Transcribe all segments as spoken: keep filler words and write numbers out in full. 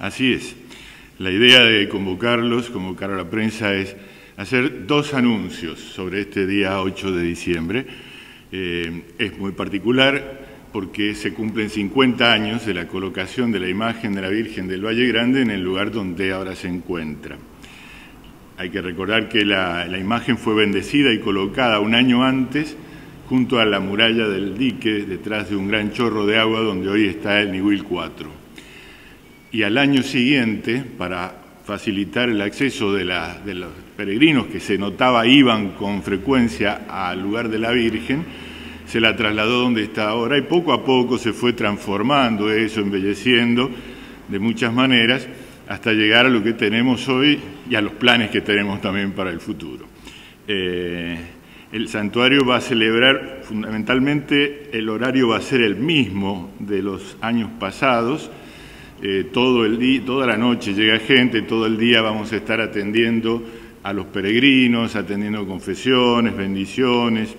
Así es. La idea de convocarlos, convocar a la prensa, es hacer dos anuncios sobre este día ocho de diciembre. Eh, es muy particular porque se cumplen cincuenta años de la colocación de la imagen de la Virgen del Valle Grande en el lugar donde ahora se encuentra. Hay que recordar que la, la imagen fue bendecida y colocada un año antes junto a la muralla del dique, detrás de un gran chorro de agua donde hoy está el Niwil cuatro. Y al año siguiente, para facilitar el acceso de, la, de los peregrinos que se notaba iban con frecuencia al lugar de la Virgen, se la trasladó donde está ahora y poco a poco se fue transformando eso, embelleciendo de muchas maneras, hasta llegar a lo que tenemos hoy y a los planes que tenemos también para el futuro. Eh, el santuario va a celebrar, fundamentalmente, el horario va a ser el mismo de los años pasados. Eh, todo el día, toda la noche llega gente, todo el día vamos a estar atendiendo a los peregrinos, atendiendo confesiones, bendiciones,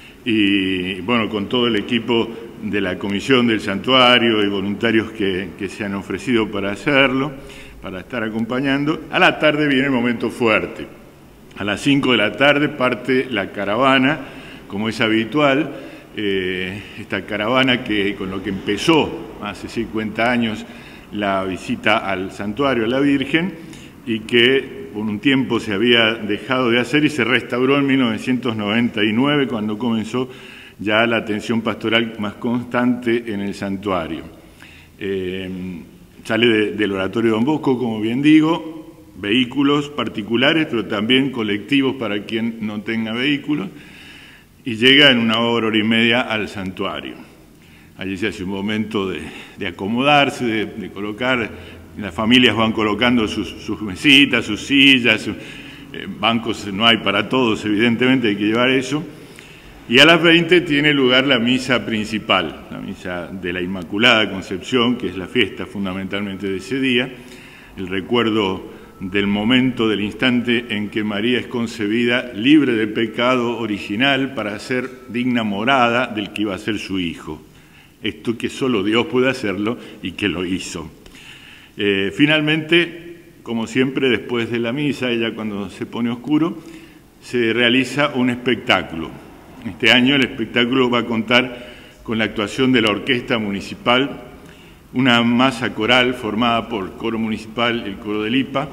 y bueno, con todo el equipo de la comisión del santuario y voluntarios que, que se han ofrecido para hacerlo, para estar acompañando. A la tarde viene el momento fuerte. A las cinco de la tarde parte la caravana, como es habitual, eh, esta caravana que con lo que empezó hace cincuenta años la visita al santuario, a la Virgen, y que por un tiempo se había dejado de hacer y se restauró en mil novecientos noventa y nueve, cuando comenzó ya la atención pastoral más constante en el santuario. Eh, sale de, del Oratorio Don Bosco, como bien digo, vehículos particulares, pero también colectivos para quien no tenga vehículos, y llega en una hora, hora y media al santuario. Allí se hace un momento de, de acomodarse, de, de colocar, las familias van colocando sus, sus mesitas, sus sillas, sus, eh, bancos no hay para todos, evidentemente hay que llevar eso. Y a las veinte tiene lugar la misa principal, la misa de la Inmaculada Concepción, que es la fiesta fundamentalmente de ese día, el recuerdo del momento, del instante en que María es concebida libre de pecado original para ser digna morada del que iba a ser su hijo. Esto que solo Dios puede hacerlo y que lo hizo. Eh, finalmente, como siempre, después de la misa, ya cuando se pone oscuro, se realiza un espectáculo. Este año el espectáculo va a contar con la actuación de la Orquesta Municipal, una masa coral formada por el Coro Municipal, el Coro del I P A,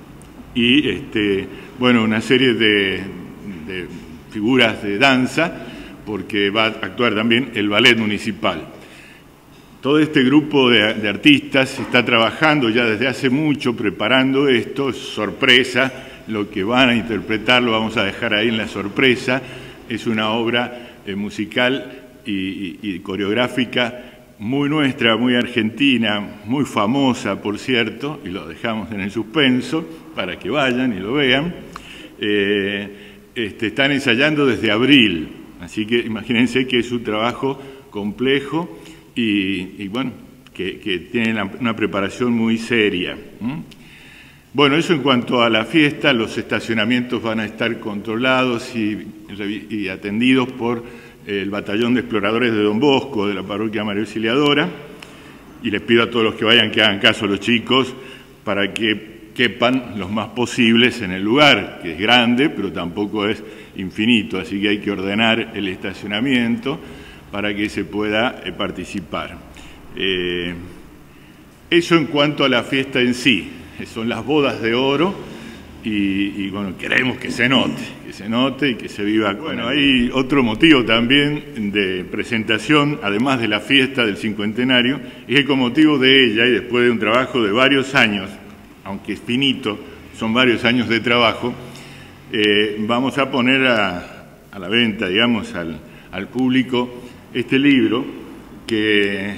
y este, bueno, una serie de, de figuras de danza, porque va a actuar también el Ballet Municipal. Todo este grupo de, de artistas está trabajando ya desde hace mucho, preparando esto, es sorpresa, lo que van a interpretar lo vamos a dejar ahí en la sorpresa, es una obra eh, musical y, y, y coreográfica muy nuestra, muy argentina, muy famosa, por cierto, y lo dejamos en el suspenso para que vayan y lo vean. Eh, este, están ensayando desde abril, así que imagínense que es un trabajo complejo, Y, y bueno, que, que tienen una preparación muy seria. ¿Mm? Bueno, eso en cuanto a la fiesta, los estacionamientos van a estar controlados y, y atendidos por el Batallón de Exploradores de Don Bosco, de la Parroquia María Auxiliadora, y les pido a todos los que vayan que hagan caso a los chicos para que quepan los más posibles en el lugar, que es grande, pero tampoco es infinito, así que hay que ordenar el estacionamiento para que se pueda eh, participar. Eh, eso en cuanto a la fiesta en sí, son las bodas de oro y, y bueno, queremos que se note, que se note y que se viva. Bueno, hay otro motivo también de presentación, además de la fiesta del cincuentenario, es que con motivo de ella y después de un trabajo de varios años, aunque es finito, son varios años de trabajo, eh, vamos a poner a, a la venta, digamos, al, al público este libro que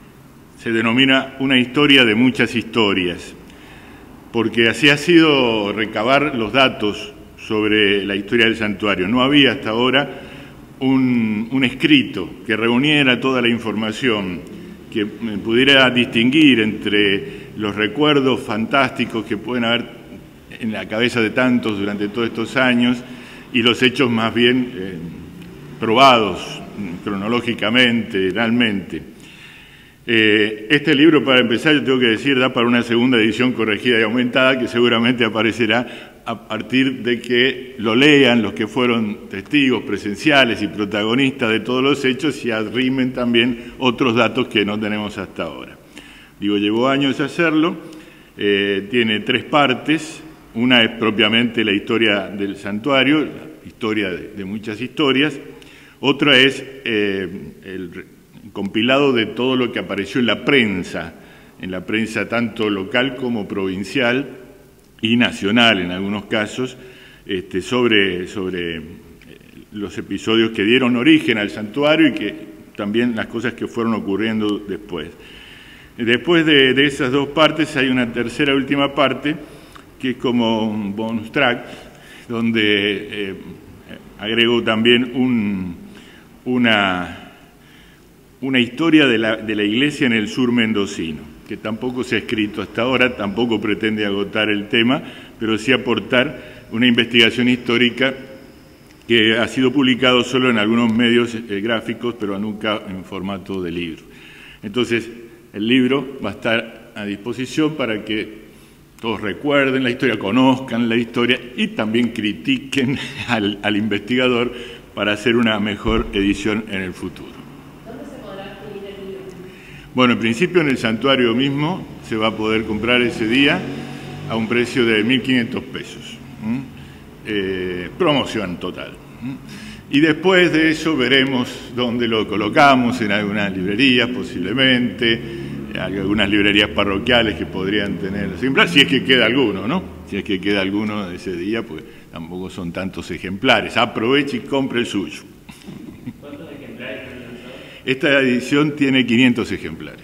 se denomina Una historia de muchas historias, porque así ha sido recabar los datos sobre la historia del santuario. No había hasta ahora un, un escrito que reuniera toda la información, que pudiera distinguir entre los recuerdos fantásticos que pueden haber en la cabeza de tantos durante todos estos años y los hechos más bien eh, probados cronológicamente, realmente. Eh, este libro, para empezar, yo tengo que decir, da para una segunda edición corregida y aumentada que seguramente aparecerá a partir de que lo lean los que fueron testigos presenciales y protagonistas de todos los hechos y arrimen también otros datos que no tenemos hasta ahora. Digo, llevó años hacerlo, eh, tiene tres partes. Una es propiamente la historia del santuario, la historia de, de muchas historias. Otra es eh, el compilado de todo lo que apareció en la prensa, en la prensa tanto local como provincial y nacional en algunos casos, este, sobre, sobre los episodios que dieron origen al santuario y que también las cosas que fueron ocurriendo después. Después de, de esas dos partes hay una tercera última parte que es como un bonus track, donde eh, agrego también un, una, una historia de la, de la iglesia en el sur mendocino, que tampoco se ha escrito hasta ahora, tampoco pretende agotar el tema, pero sí aportar una investigación histórica que ha sido publicado solo en algunos medios eh, gráficos, pero nunca en formato de libro. Entonces, el libro va a estar a disposición para que todos recuerden la historia, conozcan la historia y también critiquen al, al investigador para hacer una mejor edición en el futuro. ¿Dónde se podrá adquirir el libro? Bueno, en principio en el santuario mismo se va a poder comprar ese día a un precio de mil quinientos pesos. ¿Mm? Eh, promoción total. ¿Mm? Y después de eso veremos dónde lo colocamos, en algunas librerías posiblemente, hay algunas librerías parroquiales que podrían tener ejemplares, si es que queda alguno, ¿no? Si es que queda alguno de ese día, pues tampoco son tantos ejemplares. Aproveche y compre el suyo. ¿Cuántos ejemplares han lanzado? Esta edición tiene quinientos ejemplares.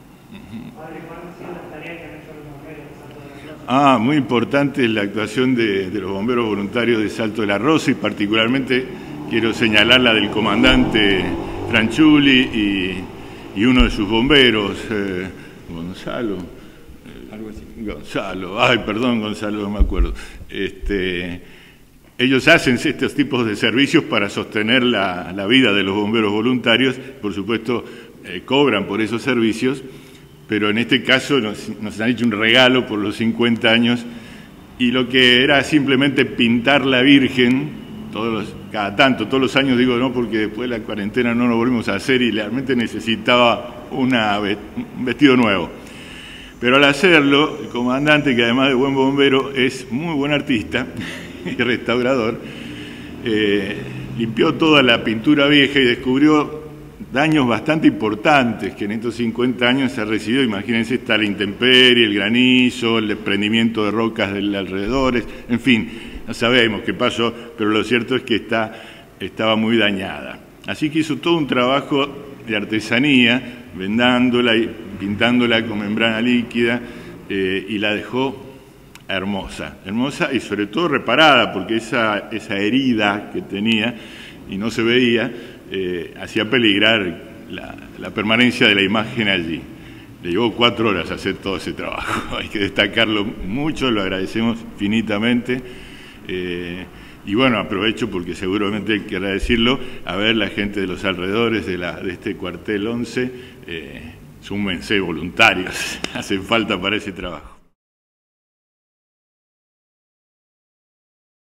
Ah, muy importante la actuación de, de los bomberos voluntarios de Salto de la Rosa y particularmente quiero señalar la del comandante Franchulli y... y uno de sus bomberos, eh, Gonzalo, eh, algo así. Gonzalo, ay, perdón, Gonzalo, no me acuerdo. Este, ellos hacen estos tipos de servicios para sostener la, la vida de los bomberos voluntarios, por supuesto, eh, cobran por esos servicios, pero en este caso nos, nos han hecho un regalo por los cincuenta años, y lo que era simplemente pintar la Virgen, todos los, cada tanto, todos los años digo no, porque después de la cuarentena no lo volvimos a hacer y realmente necesitaba una, un vestido nuevo. Pero al hacerlo, el comandante, que además de buen bombero, es muy buen artista y restaurador, eh, limpió toda la pintura vieja y descubrió daños bastante importantes que en estos cincuenta años se ha recibido. Imagínense, está la intemperie, el granizo, el desprendimiento de rocas de alrededores, en fin. No sabemos qué pasó, pero lo cierto es que está, estaba muy dañada. Así que hizo todo un trabajo de artesanía, vendándola y pintándola con membrana líquida, eh, y la dejó hermosa, hermosa y sobre todo reparada, porque esa, esa herida que tenía y no se veía, eh, hacía peligrar la, la permanencia de la imagen allí. Le llevó cuatro horas hacer todo ese trabajo, hay que destacarlo mucho, lo agradecemos infinitamente. Eh, y bueno, aprovecho porque seguramente querrá decirlo, a ver la gente de los alrededores de, la, de este cuartel once, eh, súmense voluntarios, hacen falta para ese trabajo.